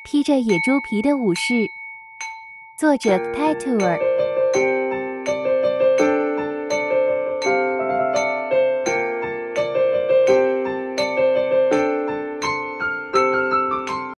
披着野猪皮的武士。作者 Tatour。